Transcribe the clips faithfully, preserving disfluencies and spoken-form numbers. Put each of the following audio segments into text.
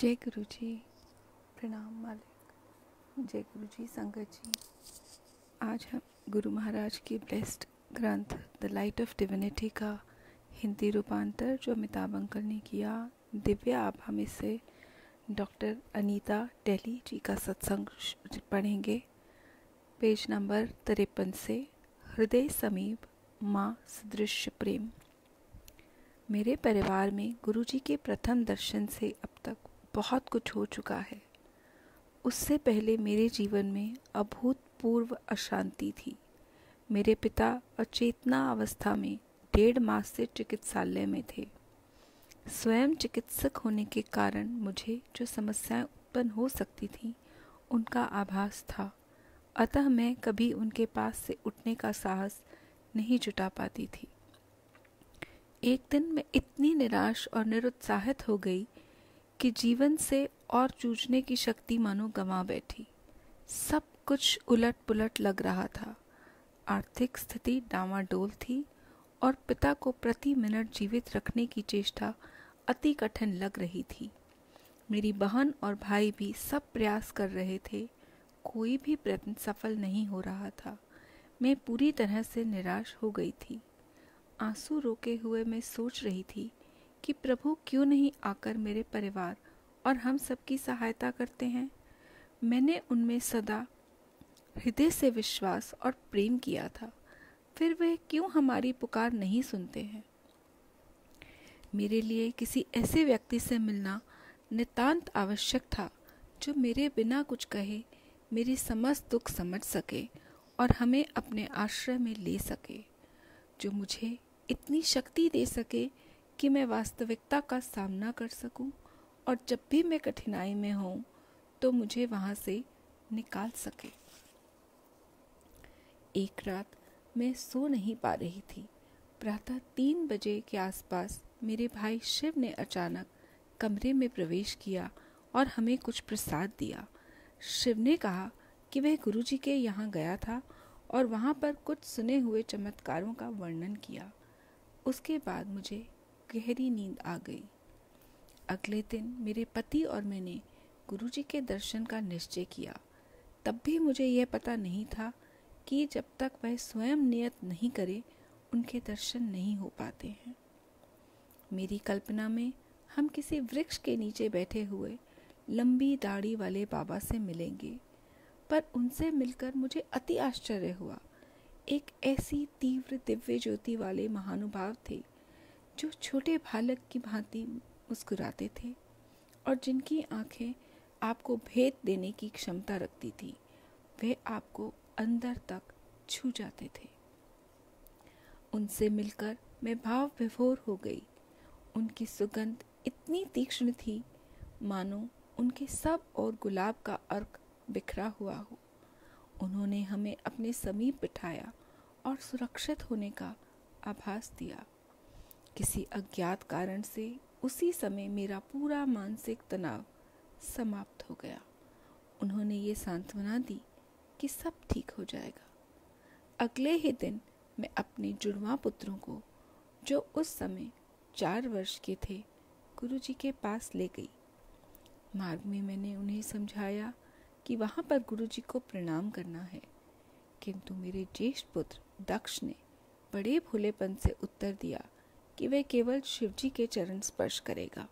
जय गुरु जी। प्रणाम मालिक। जय गुरु जी, संगत जी। आज हम गुरु महाराज की ब्लेस्ड ग्रंथ द लाइट ऑफ डिविनिटी का हिंदी रूपांतर जो अमिताभ अंकल ने किया, दिव्य आभा में से डॉक्टर अनीता टेली जी का सत्संग पढ़ेंगे। पेज नंबर तिरपन से। हृदय समीप माँ सदृश प्रेम। मेरे परिवार में गुरु जी के प्रथम दर्शन से अब तक बहुत कुछ हो चुका है। उससे पहले मेरे जीवन में अभूतपूर्व अशांति थी। मेरे पिता अचेतना अवस्था में डेढ़ मास से चिकित्सालय में थे। स्वयं चिकित्सक होने के कारण मुझे जो समस्याएं उत्पन्न हो सकती थीं, उनका आभास था। अतः मैं कभी उनके पास से उठने का साहस नहीं जुटा पाती थी। एक दिन मैं इतनी निराश और निरुत्साहित हो गई कि जीवन से और जूझने की शक्ति मानो गंवा बैठी। सब कुछ उलट पुलट लग रहा था। आर्थिक स्थिति डामाडोल थी और पिता को प्रति मिनट जीवित रखने की चेष्टा अति कठिन लग रही थी। मेरी बहन और भाई भी सब प्रयास कर रहे थे। कोई भी प्रयत्न सफल नहीं हो रहा था। मैं पूरी तरह से निराश हो गई थी। आंसू रोके हुए मैं सोच रही थी कि प्रभु क्यों नहीं आकर मेरे परिवार और हम सबकी सहायता करते हैं। मैंने उनमें सदा हृदय से विश्वास और प्रेम किया था, फिर वे क्यों हमारी पुकार नहीं सुनते हैं। मेरे लिए किसी ऐसे व्यक्ति से मिलना नितांत आवश्यक था जो मेरे बिना कुछ कहे मेरी समस्त दुख समझ सके और हमें अपने आश्रय में ले सके, जो मुझे इतनी शक्ति दे सके कि मैं वास्तविकता का सामना कर सकूं और जब भी मैं कठिनाई में हूं तो मुझे वहां से निकाल सके। एक रात मैं सो नहीं पा रही थी। प्रातः तीन बजे के आसपास मेरे भाई शिव ने अचानक कमरे में प्रवेश किया और हमें कुछ प्रसाद दिया। शिव ने कहा कि वह गुरुजी के यहाँ गया था और वहाँ पर कुछ सुने हुए चमत्कारों का वर्णन किया। उसके बाद मुझे गहरी नींद आ गई। अगले दिन मेरे पति और मैंने गुरुजी के दर्शन का निश्चय किया। तब भी मुझे यह पता नहीं था कि जब तक वह स्वयं नियत नहीं करे, उनके दर्शन नहीं हो पाते हैं। मेरी कल्पना में हम किसी वृक्ष के नीचे बैठे हुए लंबी दाढ़ी वाले बाबा से मिलेंगे, पर उनसे मिलकर मुझे अति आश्चर्य हुआ। एक ऐसी तीव्र दिव्य ज्योति वाले महानुभाव थे जो छोटे बालक की भांति मुस्कुराते थे और जिनकी आंखें आपको भेद देने की क्षमता रखती थी। वे आपको अंदर तक छू जाते थे। उनसे मिलकर मैं भाव विभोर हो गई। उनकी सुगंध इतनी तीक्ष्ण थी मानो उनके सब और गुलाब का अर्क बिखरा हुआ हो। उन्होंने हमें अपने समीप बिठाया और सुरक्षित होने का आभास दिया। किसी अज्ञात कारण से उसी समय मेरा पूरा मानसिक तनाव समाप्त हो गया। उन्होंने ये सांत्वना दी कि सब ठीक हो जाएगा। अगले ही दिन मैं अपने जुड़वा पुत्रों को, जो उस समय चार वर्ष के थे, गुरुजी के पास ले गई। मार्ग में मैंने उन्हें समझाया कि वहाँ पर गुरुजी को प्रणाम करना है, किंतु मेरे ज्येष्ठ पुत्र दक्ष ने बड़े भोलेपन से उत्तर दिया कि वह केवल शिवजी के चरण स्पर्श करेगा।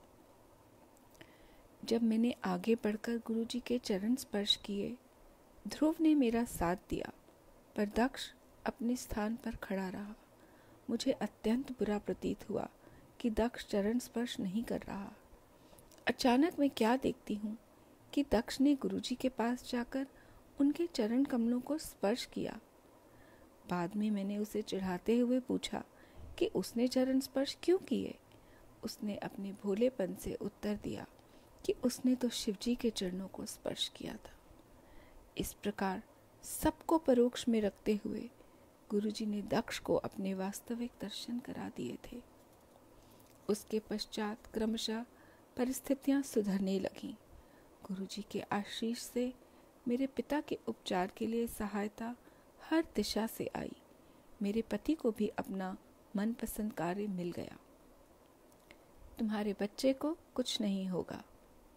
जब मैंने आगे बढ़कर गुरुजी के चरण स्पर्श किए, ध्रुव ने मेरा साथ दिया, पर दक्ष अपने स्थान पर खड़ा रहा। मुझे अत्यंत बुरा प्रतीत हुआ कि दक्ष चरण स्पर्श नहीं कर रहा। अचानक मैं क्या देखती हूँ कि दक्ष ने गुरुजी के पास जाकर उनके चरण कमलों को स्पर्श किया। बाद में मैंने उसे चिढ़ाते हुए पूछा कि उसने चरण स्पर्श क्यों किए। उसने अपने भोलेपन से उत्तर दिया कि उसने तो शिवजी के चरणों को स्पर्श किया था। इस प्रकार सबको परोक्ष में रखते हुए गुरुजी ने दक्ष को अपने वास्तविक दर्शन करा दिए थे। उसके पश्चात क्रमशः परिस्थितियां सुधरने लगीं। गुरुजी के आशीष से मेरे पिता के उपचार के लिए सहायता हर दिशा से आई। मेरे पति को भी अपना मनपसंद कार्य मिल गया। तुम्हारे बच्चे को कुछ नहीं होगा,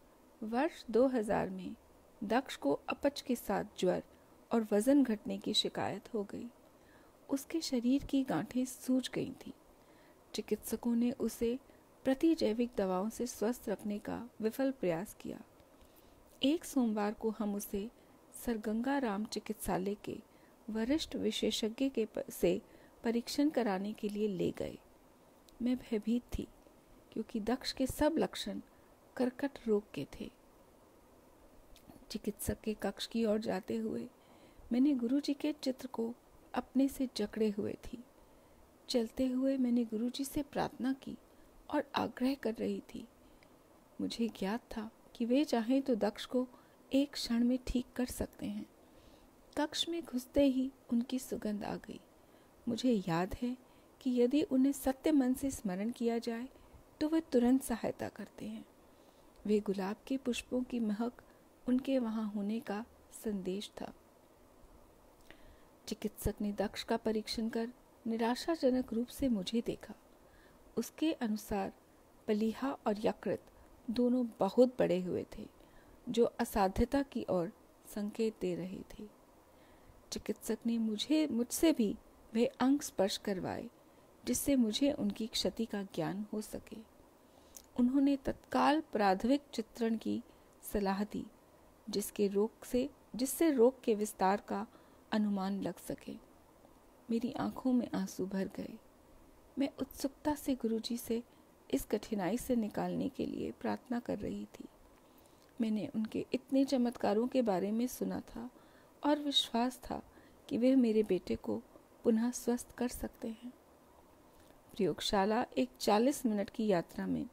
वर्ष दो हज़ार में दक्ष को अपच के साथ ज्वर और वजन घटने की शिकायत हो गई। उसके शरीर की गांठें सूज गई थीं। चिकित्सकों ने उसे प्रतिजैविक दवाओं से स्वस्थ रखने का विफल प्रयास किया। एक सोमवार को हम उसे सर गंगा राम चिकित्सालय के वरिष्ठ विशेषज्ञ के से परीक्षण कराने के लिए ले गए। मैं भयभीत थी क्योंकि दक्ष के सब लक्षण कर्कट रोग के थे। चिकित्सक के कक्ष की ओर जाते हुए मैंने गुरुजी के चित्र को अपने से जकड़े हुए थी। चलते हुए मैंने गुरुजी से प्रार्थना की और आग्रह कर रही थी। मुझे ज्ञात था कि वे चाहें तो दक्ष को एक क्षण में ठीक कर सकते हैं। कक्ष में घुसते ही उनकी सुगंध आ गई। मुझे याद है कि यदि उन्हें सत्य मन से स्मरण किया जाए तो वे तुरंत सहायता करते हैं। वे गुलाब के पुष्पों की महक उनके वहां होने का संदेश था। चिकित्सक ने दक्ष का परीक्षण कर निराशाजनक रूप से मुझे देखा। उसके अनुसार प्लीहा और यकृत दोनों बहुत बड़े हुए थे, जो असाध्यता की ओर संकेत दे रहे थे। चिकित्सक ने मुझे मुझसे भी वे अंग स्पर्श करवाए जिससे मुझे उनकी क्षति का ज्ञान हो सके। उन्होंने तत्काल प्राथमिक चित्रण की सलाह दी जिसके रोग से जिससे रोग के विस्तार का अनुमान लग सके। मेरी आंखों में आंसू भर गए। मैं उत्सुकता से गुरुजी से इस कठिनाई से निकालने के लिए प्रार्थना कर रही थी। मैंने उनके इतने चमत्कारों के बारे में सुना था और विश्वास था कि वे मेरे बेटे को पुनः स्वस्थ कर सकते हैं। प्रयोगशाला एक चालीस मिनट की यात्रा में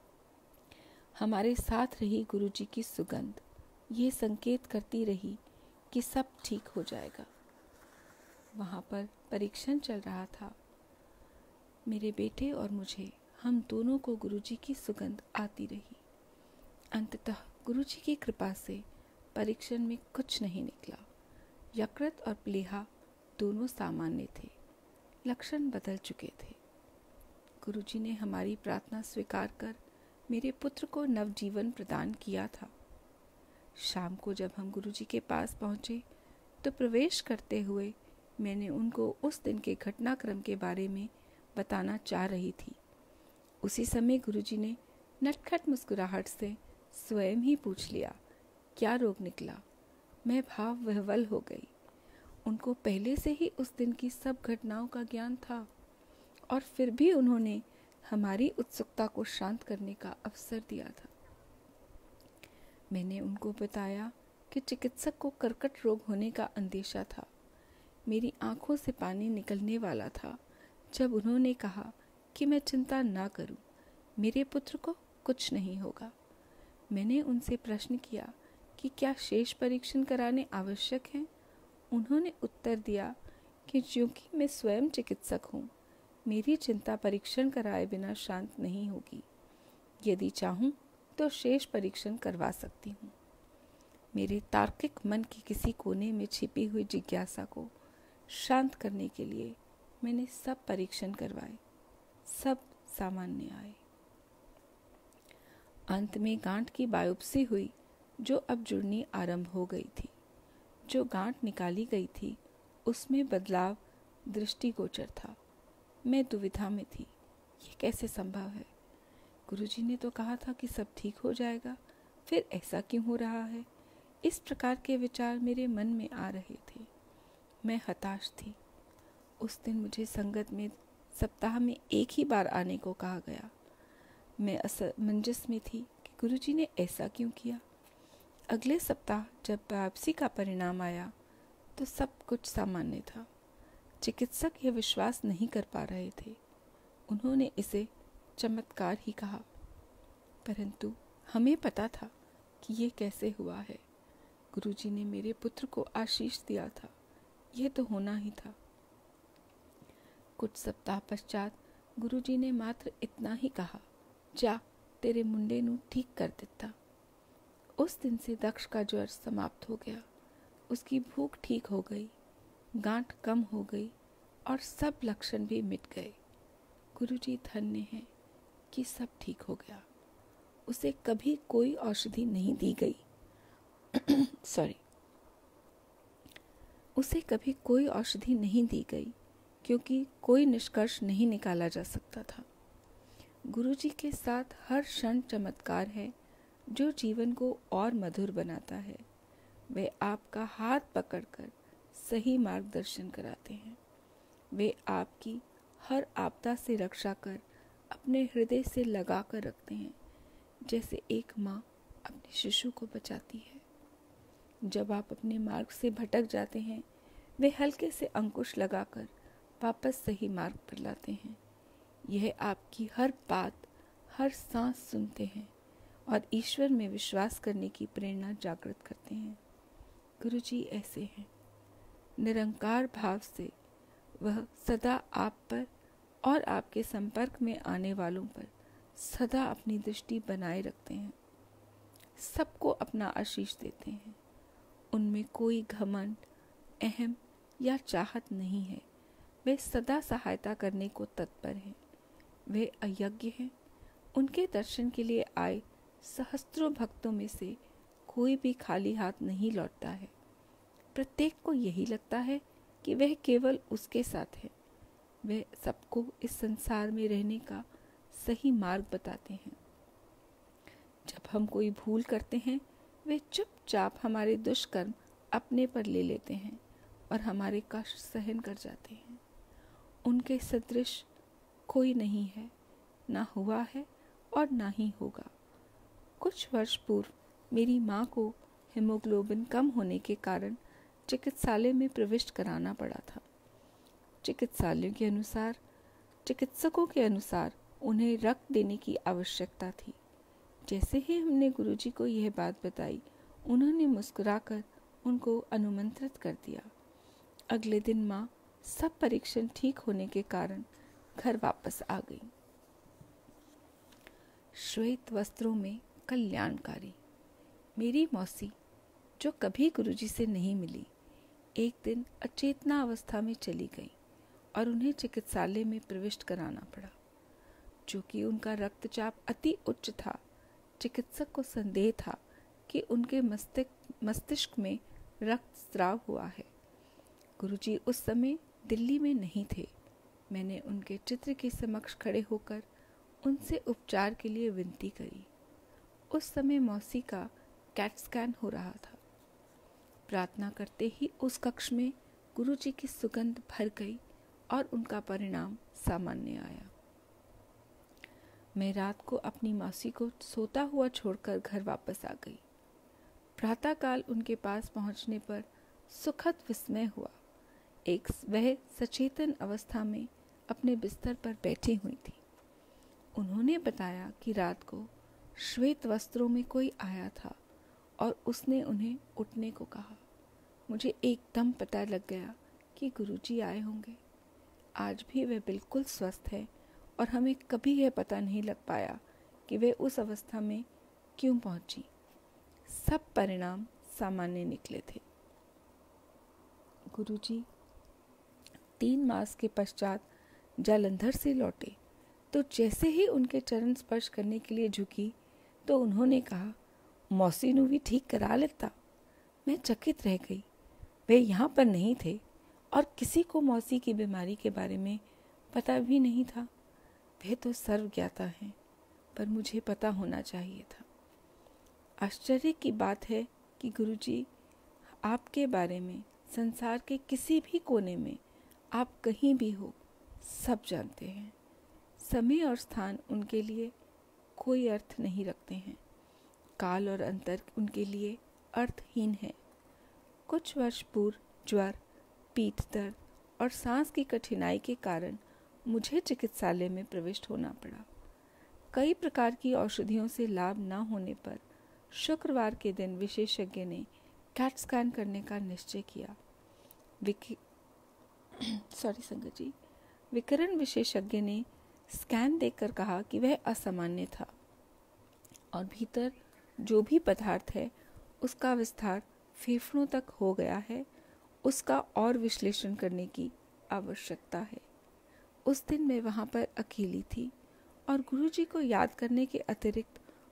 हमारे साथ रही गुरुजी की सुगंध ये संकेत करती रही कि सब ठीक हो जाएगा। वहाँ पर परीक्षण चल रहा था। मेरे बेटे और मुझे, हम दोनों को गुरुजी की सुगंध आती रही। अंततः गुरुजी की कृपा से परीक्षण में कुछ नहीं निकला। यकृत और प्लीहा दोनों सामान्य थे, लक्षण बदल चुके थे। गुरुजी ने हमारी प्रार्थना स्वीकार कर मेरे पुत्र को नवजीवन प्रदान किया था। शाम को जब हम गुरुजी के पास पहुंचे तो प्रवेश करते हुए मैंने उनको उस दिन के घटनाक्रम के बारे में बताना चाह रही थी। उसी समय गुरुजी ने नटखट मुस्कुराहट से स्वयं ही पूछ लिया, क्या रोग निकला? मैं भाव विह्वल हो गई। उनको पहले से ही उस दिन की सब घटनाओं का ज्ञान था और फिर भी उन्होंने हमारी उत्सुकता को शांत करने का अवसर दिया था। मैंने उनको बताया कि चिकित्सक को कर्कट रोग होने का अंदेशा था। मेरी आंखों से पानी निकलने वाला था जब उन्होंने कहा कि मैं चिंता ना करूं, मेरे पुत्र को कुछ नहीं होगा। मैंने उनसे प्रश्न किया कि क्या शेष परीक्षण कराने आवश्यक हैं? उन्होंने उत्तर दिया कि क्योंकि मैं स्वयं चिकित्सक हूँ, मेरी चिंता परीक्षण कराए बिना शांत नहीं होगी। यदि चाहूँ तो शेष परीक्षण करवा सकती हूँ। मेरे तार्किक मन के किसी कोने में छिपी हुई जिज्ञासा को शांत करने के लिए मैंने सब परीक्षण करवाए। सब सामान्य आए। अंत में गांठ की बायोप्सी हुई जो अब जुड़नी आरंभ हो गई थी। जो गांठ निकाली गई थी उसमें बदलाव दृष्टिगोचर था। मैं दुविधा में थी, ये कैसे संभव है? गुरुजी ने तो कहा था कि सब ठीक हो जाएगा, फिर ऐसा क्यों हो रहा है? इस प्रकार के विचार मेरे मन में आ रहे थे। मैं हताश थी। उस दिन मुझे संगत में सप्ताह में एक ही बार आने को कहा गया। मैं असमंजस में थी कि गुरुजी ने ऐसा क्यों किया। अगले सप्ताह जब बायोप्सी का परिणाम आया तो सब कुछ सामान्य था। चिकित्सक यह विश्वास नहीं कर पा रहे थे। उन्होंने इसे चमत्कार ही कहा, परंतु हमें पता था कि ये कैसे हुआ है। गुरुजी ने मेरे पुत्र को आशीष दिया था, यह तो होना ही था। कुछ सप्ताह पश्चात गुरुजी ने मात्र इतना ही कहा, जा तेरे मुंडे नू ठीक कर दिता। उस दिन से दक्ष का ज्वर समाप्त हो गया। उसकी भूख ठीक हो गई, गांठ कम हो गई और सब लक्षण भी मिट गए। गुरुजी धन्य हैं कि सब ठीक हो गया। उसे कभी कोई औषधि नहीं दी गई सॉरी उसे कभी कोई औषधि नहीं दी गई क्योंकि कोई निष्कर्ष नहीं निकाला जा सकता था। गुरुजी के साथ हर क्षण चमत्कार है जो जीवन को और मधुर बनाता है। वे आपका हाथ पकड़कर सही मार्गदर्शन कराते हैं। वे आपकी हर आपदा से रक्षा कर अपने हृदय से लगा कर रखते हैं, जैसे एक माँ अपने शिशु को बचाती है। जब आप अपने मार्ग से भटक जाते हैं, वे हल्के से अंकुश लगाकर वापस सही मार्ग पर लाते हैं। यह आपकी हर बात, हर सांस सुनते हैं और ईश्वर में विश्वास करने की प्रेरणा जागृत करते हैं। गुरुजी ऐसे हैं। निरंकार भाव से वह सदा आप पर और आपके संपर्क में आने वालों पर सदा अपनी दृष्टि बनाए रखते हैं। सबको अपना आशीष देते हैं। उनमें कोई घमंड, अहम या चाहत नहीं है। वे सदा सहायता करने को तत्पर हैं। वे अयज्ञ हैं। उनके दर्शन के लिए आए सहस्त्रों भक्तों में से कोई भी खाली हाथ नहीं लौटता है। प्रत्येक को यही लगता है कि वह केवल उसके साथ है। वे सबको इस संसार में रहने का सही मार्ग बताते हैं। जब हम कोई भूल करते हैं, वे चुपचाप हमारे दुष्कर्म अपने पर ले लेते हैं और हमारे कष्ट सहन कर जाते हैं। उनके सदृश कोई नहीं है, ना हुआ है और ना ही होगा। कुछ वर्ष पूर्व मेरी माँ को हीमोग्लोबिन कम होने के कारण चिकित्सालय में प्रविष्ट कराना पड़ा था। चिकित्सालयों के अनुसार चिकित्सकों के अनुसार उन्हें रक्त देने की आवश्यकता थी। जैसे ही हमने गुरुजी को यह बात बताई, उन्होंने मुस्कुराकर उनको अनुमंत्रित कर दिया। अगले दिन माँ सब परीक्षण ठीक होने के कारण घर वापस आ गई। श्वेत वस्त्रों में कल्याणकारी। मेरी मौसी, जो कभी गुरुजी से नहीं मिली, एक दिन अचेतना अवस्था में चली गई और उन्हें चिकित्सालय में प्रविष्ट कराना पड़ा। चूंकि उनका रक्तचाप अति उच्च था, चिकित्सक को संदेह था कि उनके मस्तिष्क मस्तिष्क में रक्त स्राव हुआ है। गुरुजी उस समय दिल्ली में नहीं थे। मैंने उनके चित्र के समक्ष खड़े होकर उनसे उपचार के लिए विनती करी। उस समय मौसी का कैट स्कैन हो रहा था। प्रार्थना करते ही उस कक्ष में गुरुजी की सुगंध भर गई और उनका परिणाम सामान्य आया। मैं रात को अपनी मौसी को सोता हुआ छोड़कर घर वापस आ गई। प्रातःकाल उनके पास पहुंचने पर सुखद विस्मय हुआ। एक वह सचेतन अवस्था में अपने बिस्तर पर बैठी हुई थी। उन्होंने बताया कि रात को श्वेत वस्त्रों में कोई आया था और उसने उन्हें उठने को कहा। मुझे एकदम पता लग गया कि गुरुजी आए होंगे। आज भी वे बिल्कुल स्वस्थ है और हमें कभी यह पता नहीं लग पाया कि वे उस अवस्था में क्यों पहुंची। सब परिणाम सामान्य निकले थे। गुरुजी तीन मास के पश्चात जालंधर से लौटे तो जैसे ही उनके चरण स्पर्श करने के लिए झुकी तो उन्होंने कहा, मौसी नू भी ठीक करा लेता। मैं चकित रह गई। वे यहाँ पर नहीं थे और किसी को मौसी की बीमारी के बारे में पता भी नहीं था। वे तो सर्वज्ञाता हैं, पर मुझे पता होना चाहिए था। आश्चर्य की बात है कि गुरुजी आपके बारे में संसार के किसी भी कोने में, आप कहीं भी हो, सब जानते हैं। समय और स्थान उनके लिए कोई अर्थ नहीं रखते हैं। काल और अंतर उनके लिए अर्थहीन है। कुछ वर्ष पूर्व ज्वर, पीठ दर्द और सांस की कठिनाई के कारण मुझे चिकित्सालय में प्रविष्ट होना पड़ा। कई प्रकार की औषधियों से लाभ न होने पर शुक्रवार के दिन विशेषज्ञ ने कैट स्कैन करने का निश्चय किया। विकी सॉरी संगत जी विकिरण विशेषज्ञ ने स्कैन देखकर कहा कि वह असामान्य था और भीतर जो भी पदार्थ है उसका विस्तार फेफड़ों तक हो गया है। उसका और विश्लेषण करने की आवश्यकता है। उस दिन मैं वहाँ पर अकेली थी और गुरुजी को याद करने के अतिरिक्त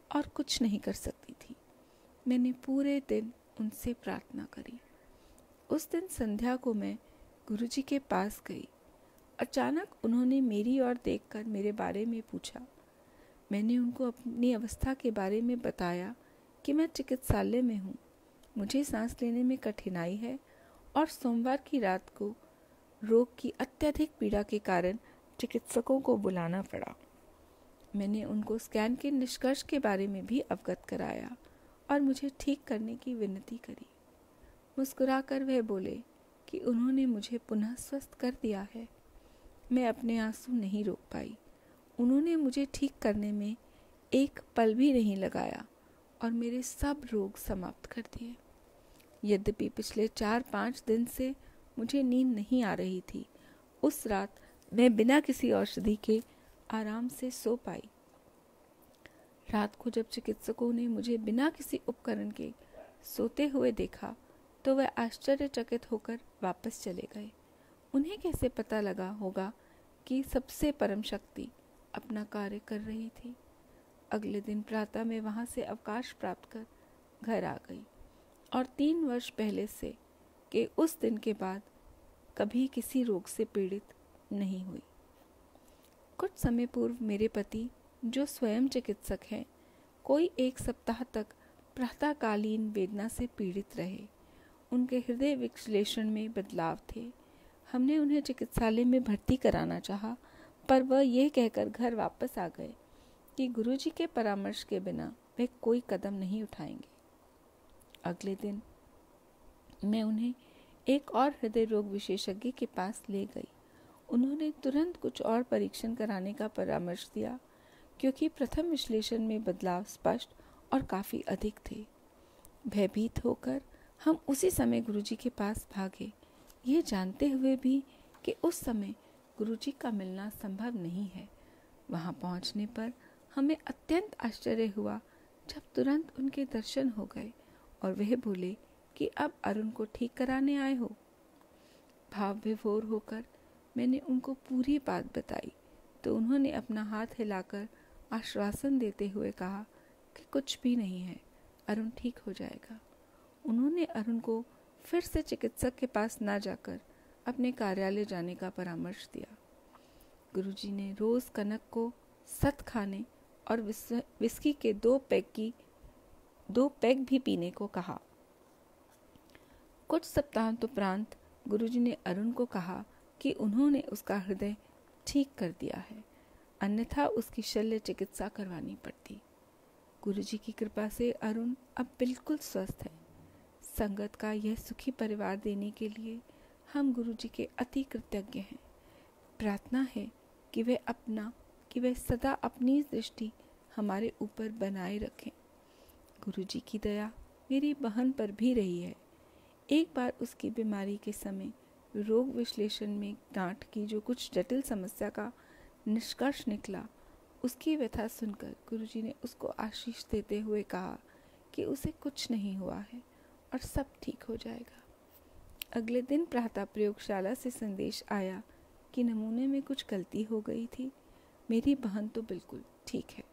और कुछ नहीं कर सकती थी। मैंने पूरे दिन उनसे प्रार्थना करी। उस दिन संध्या को मैं गुरुजी के पास गई। अचानक उन्होंने मेरी ओर देखकर मेरे बारे में पूछा। मैंने उनको अपनी अवस्था के बारे में बताया कि मैं चिकित्सालय में हूँ, मुझे सांस लेने में कठिनाई है और सोमवार की रात को रोग की अत्यधिक पीड़ा के कारण चिकित्सकों को बुलाना पड़ा। मैंने उनको स्कैन के निष्कर्ष के बारे में भी अवगत कराया और मुझे ठीक करने की विनती करी। मुस्कुराकर वह बोले कि उन्होंने मुझे पुनः स्वस्थ कर दिया है। मैं अपने आंसू नहीं रोक पाई। उन्होंने मुझे ठीक करने में एक पल भी नहीं लगाया और मेरे सब रोग समाप्त कर दिए। यद्यपि पिछले चार पाँच दिन से मुझे नींद नहीं आ रही थी, उस रात मैं बिना किसी औषधि के आराम से सो पाई। रात को जब चिकित्सकों ने मुझे बिना किसी उपकरण के सोते हुए देखा तो वह आश्चर्यचकित होकर वापस चले गए। उन्हें कैसे पता लगा होगा कि सबसे परम शक्ति अपना कार्य कर रही थी। अगले दिन प्रातः मैं वहां से अवकाश प्राप्त कर घर आ गई और तीन वर्ष पहले से के उस दिन के बाद कभी किसी रोग से पीड़ित नहीं हुई। कुछ समय पूर्व मेरे पति, जो स्वयं चिकित्सक हैं, कोई एक सप्ताह तक प्रातःकालीन वेदना से पीड़ित रहे। उनके हृदय विश्लेषण में बदलाव थे। हमने उन्हें चिकित्सालय में भर्ती कराना चाहा, पर वह यह कहकर घर वापस आ गए कि गुरुजी के परामर्श के बिना वे कोई कदम नहीं उठाएंगे। अगले दिन मैं उन्हें एक और हृदय रोग विशेषज्ञ के पास ले गई। उन्होंने तुरंत कुछ और परीक्षण कराने का परामर्श दिया, क्योंकि प्रथम विश्लेषण में बदलाव स्पष्ट और काफी अधिक थे। भयभीत होकर हम उसी समय गुरुजी के पास भागे, ये जानते हुए भी कि उस समय गुरुजी का मिलना संभव नहीं है। वहां पहुंचने पर हमें अत्यंत आश्चर्य हुआ जब तुरंत उनके दर्शन हो गए और वह बोले कि अब अरुण को ठीक कराने आए हो। भाव विभोर होकर मैंने उनको पूरी बात बताई तो उन्होंने अपना हाथ हिलाकर आश्वासन देते हुए कहा कि कुछ भी नहीं है, अरुण ठीक हो जाएगा। उन्होंने अरुण को फिर से चिकित्सक के पास ना जाकर अपने कार्यालय जाने का परामर्श दिया। गुरुजी ने रोज कनक को सत खाने और विस्की के दो पैग की दो पैग भी पीने को कहा। कुछ सप्ताहांतोपरांत गुरुजी ने अरुण को कहा कि उन्होंने उसका हृदय ठीक कर दिया है, अन्यथा उसकी शल्य चिकित्सा करवानी पड़ती। गुरुजी की कृपा से अरुण अब बिल्कुल स्वस्थ है। संगत का यह सुखी परिवार देने के लिए हम गुरुजी के अति कृतज्ञ हैं। प्रार्थना है कि वे अपना कि वे सदा अपनी दृष्टि हमारे ऊपर बनाए रखें। गुरुजी की दया मेरी बहन पर भी रही है। एक बार उसकी बीमारी के समय रोग विश्लेषण में गांठ की जो कुछ जटिल समस्या का निष्कर्ष निकला, उसकी व्यथा सुनकर गुरुजी ने उसको आशीष देते हुए कहा कि उसे कुछ नहीं हुआ है और सब ठीक हो जाएगा। अगले दिन प्रातः प्रयोगशाला से संदेश आया कि नमूने में कुछ गलती हो गई थी। मेरी बहन तो बिल्कुल ठीक है।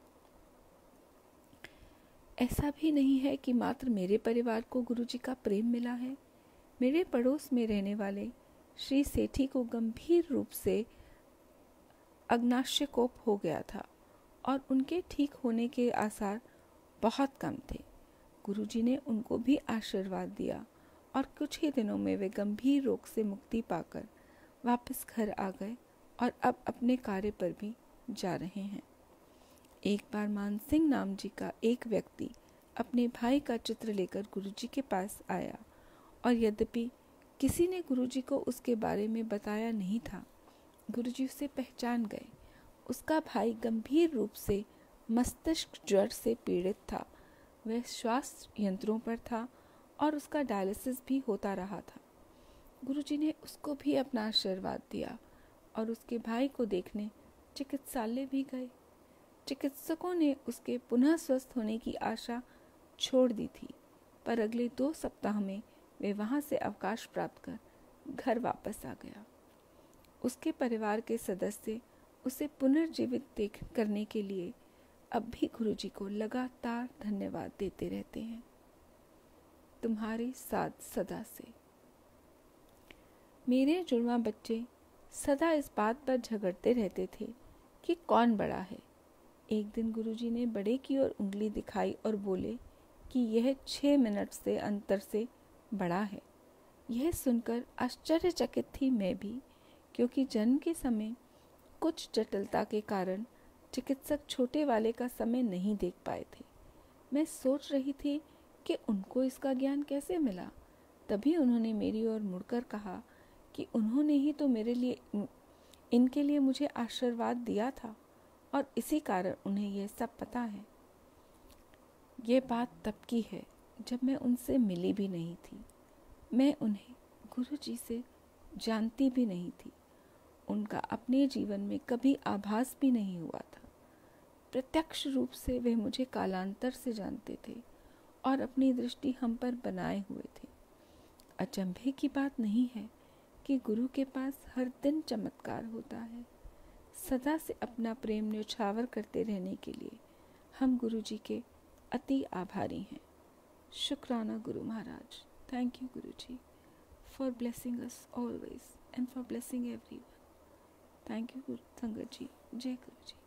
ऐसा भी नहीं है कि मात्र मेरे परिवार को गुरुजी का प्रेम मिला है। मेरे पड़ोस में रहने वाले श्री सेठी को गंभीर रूप से अग्नाशय कोप हो गया था और उनके ठीक होने के आसार बहुत कम थे। गुरुजी ने उनको भी आशीर्वाद दिया और कुछ ही दिनों में वे गंभीर रोग से मुक्ति पाकर वापस घर आ गए और अब अपने कार्य पर भी जा रहे हैं। एक बार मानसिंह नाम जी का एक व्यक्ति अपने भाई का चित्र लेकर गुरुजी के पास आया और यद्यपि किसी ने गुरुजी को उसके बारे में बताया नहीं था, गुरुजी उसे पहचान गए। उसका भाई गंभीर रूप से मस्तिष्क ज्वर से पीड़ित था। वह श्वास यंत्रों पर था और उसका डायलिसिस भी होता रहा था। गुरुजी ने उसको भी अपना आशीर्वाद दिया और उसके भाई को देखने चिकित्सालय भी गए। चिकित्सकों ने उसके पुनः स्वस्थ होने की आशा छोड़ दी थी, पर अगले दो सप्ताह में वे वहां से अवकाश प्राप्त कर घर वापस आ गया। उसके परिवार के सदस्य उसे पुनर्जीवित देख करने के लिए अब भी गुरुजी को लगातार धन्यवाद देते रहते हैं। तुम्हारे साथ सदा से। मेरे जुड़वा बच्चे सदा इस बात पर झगड़ते रहते थे कि कौन बड़ा है। एक दिन गुरुजी ने बड़े की ओर उंगली दिखाई और बोले कि यह छः मिनट से अंतर से बड़ा है। यह सुनकर आश्चर्यचकित थी मैं भी, क्योंकि जन्म के समय कुछ जटिलता के कारण चिकित्सक छोटे वाले का समय नहीं देख पाए थे। मैं सोच रही थी कि उनको इसका ज्ञान कैसे मिला। तभी उन्होंने मेरी ओर मुड़कर कहा कि उन्होंने ही तो मेरे लिए इनके लिए मुझे आशीर्वाद दिया था और इसी कारण उन्हें यह सब पता है। ये बात तब की है जब मैं उनसे मिली भी नहीं थी। मैं उन्हें गुरुजी से जानती भी नहीं थी। उनका अपने जीवन में कभी आभास भी नहीं हुआ था। प्रत्यक्ष रूप से वे मुझे कालांतर से जानते थे और अपनी दृष्टि हम पर बनाए हुए थे। अचंभे की बात नहीं है कि गुरु के पास हर दिन चमत्कार होता है। सदा से अपना प्रेम न्यौछावर करते रहने के लिए हम गुरुजी के अति आभारी हैं। शुक्राना Guru Maharaj. Thank you Guruji for blessing us always and for blessing everyone. Thank you sangat ji. जय गुरुजी।